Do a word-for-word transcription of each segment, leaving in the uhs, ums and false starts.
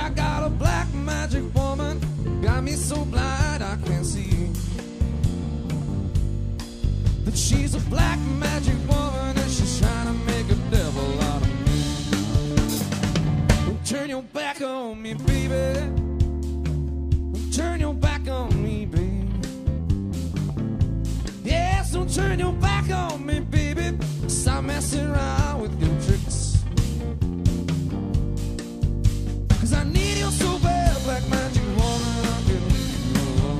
I got a black magic woman, got me so blind I can't see that she's a black magic woman and she's trying to make a devil out of me. Don't turn your back on me, baby. Don't turn your back on me, baby. Yes, don't turn your back on me, baby. Stop messing around with your tricks, 'cause I need you so bad, black magic woman. I can leave you alone.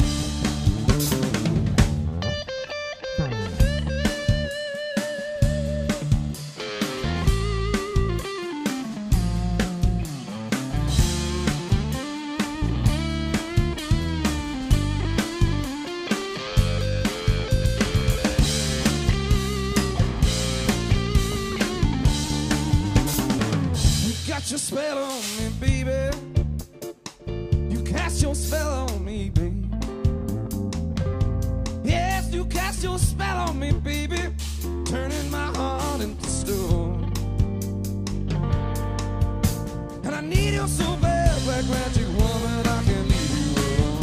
Got your spell on me, baby. You cast your spell on me, baby. Yes, you cast your spell on me, baby, turning my heart into stone. And I need you so bad, black magic woman, I can't leave you alone.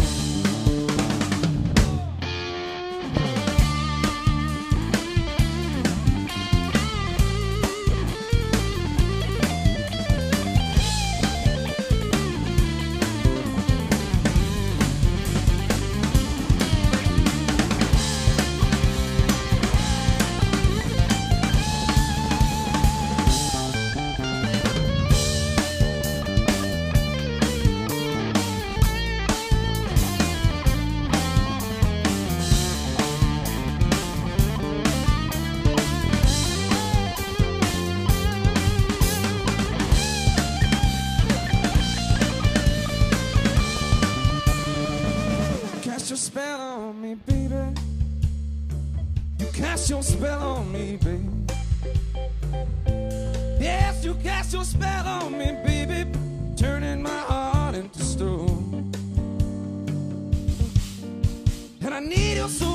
Cast your spell on me, baby. You cast your spell on me, baby. Yes, you cast your spell on me, baby, turning my heart into stone. And I need you so